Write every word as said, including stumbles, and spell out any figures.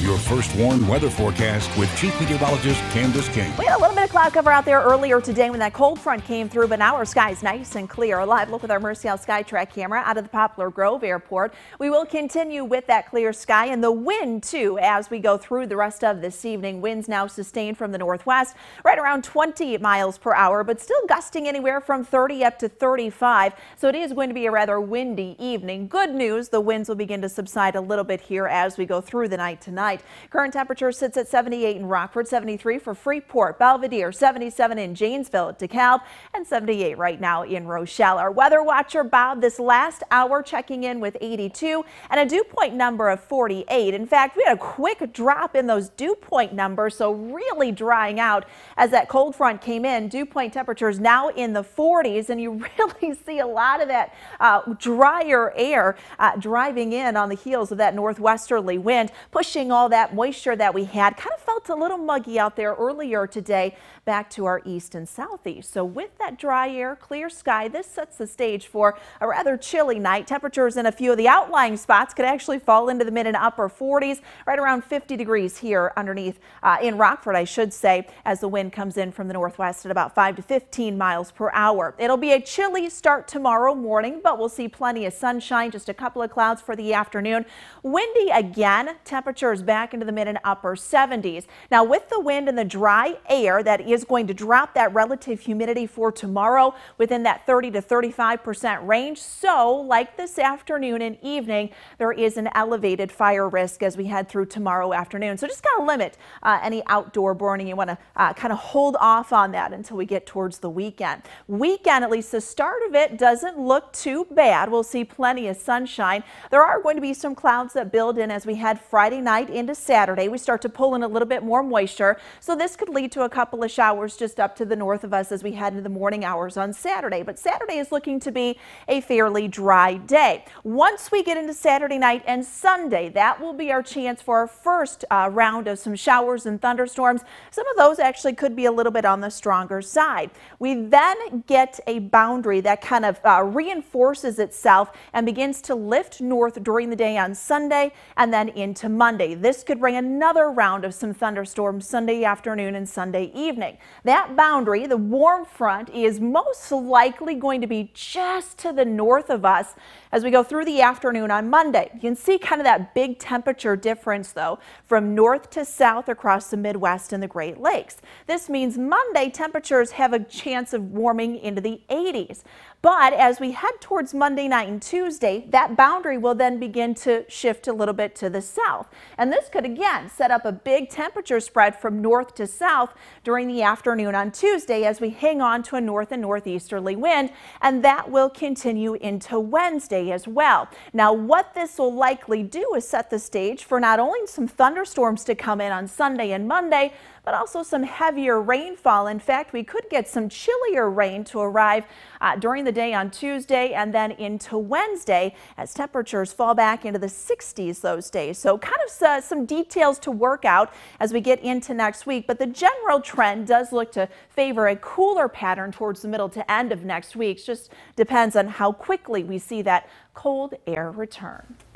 Your first warned weather forecast with Chief Meteorologist Candace King. We had a little bit of cloud cover out there earlier today when that cold front came through, but now our sky is nice and clear. A live look with our Mercial SkyTrack camera out of the Poplar Grove Airport. We will continue with that clear sky and the wind too as we go through the rest of this evening. Winds now sustained from the northwest, right around twenty miles per hour, but still gusting anywhere from thirty up to thirty-five. So it is going to be a rather windy evening. Good news, the winds will begin to subside a little bit here as we go through the night tonight. Current temperature sits at seventy-eight in Rockford, seventy-three for Freeport, Belvedere, seventy-seven in Janesville, DeKalb, and seventy-eight right now in Rochelle. Our weather watcher Bob this last hour checking in with eighty-two and a dew point number of forty-eight. In fact, we had a quick drop in those dew point numbers, so really drying out as that cold front came in. Dew point temperatures now in the forties, and you really see a lot of that uh, drier air uh, driving in on the heels of that northwesterly wind, pushing all that moisture that we had. Kind of felt a little muggy out there earlier today back to our east and southeast. So with that dry air, clear sky, this sets the stage for a rather chilly night. Temperatures in a few of the outlying spots could actually fall into the mid and upper forties, right around fifty degrees here underneath uh, in Rockford, I should say, as the wind comes in from the northwest at about five to fifteen miles per hour. It'll be a chilly start tomorrow morning, but we'll see plenty of sunshine, just a couple of clouds for the afternoon. Windy again, temperatures back into the mid and upper seventies. Now with the wind and the dry air, that is going to drop that relative humidity for tomorrow within that thirty to thirty-five percent range. So like this afternoon and evening, there is an elevated fire risk as we head through tomorrow afternoon. So just kind of limit uh, any outdoor burning. You want to uh, kind of hold off on that until we get towards the weekend. Weekend, at least the start of it, doesn't look too bad. We'll see plenty of sunshine. There are going to be some clouds that build in as we head Friday night into Saturday. We start to pull in a little bit more moisture, so this could lead to a couple of showers just up to the north of us as we head into the morning hours on Saturday. But Saturday is looking to be a fairly dry day. Once we get into Saturday night and Sunday, that will be our chance for our first uh, round of some showers and thunderstorms. Some of those actually could be a little bit on the stronger side. We then get a boundary that kind of uh, reinforces itself and begins to lift north during the day on Sunday and then into Monday. This could bring another round of some thunderstorms Sunday afternoon and Sunday evening. That boundary, the warm front, is most likely going to be just to the north of us as we go through the afternoon on Monday. You can see kind of that big temperature difference though from north to south across the Midwest and the Great Lakes. This means Monday temperatures have a chance of warming into the eighties. But as we head towards Monday night and Tuesday, that boundary will then begin to shift a little bit to the south. And this could again set up a big temperature spread from north to south during the afternoon on Tuesday as we hang on to a north and northeasterly wind, and that will continue into Wednesday as well. Now what this will likely do is set the stage for not only some thunderstorms to come in on Sunday and Monday, but also some heavier rainfall. In fact, we could get some chillier rain to arrive uh, during the day on Tuesday and then into Wednesday as temperatures fall back into the sixties those days. So kind of uh, some details to work out as we get into next week, but the general trend does look to favor a cooler pattern towards the middle to end of next week. Just depends on how quickly we see that cold air return.